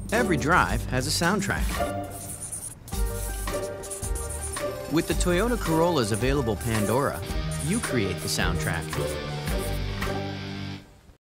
Every drive has a soundtrack. With the Toyota Corolla's available Pandora, you create the soundtrack.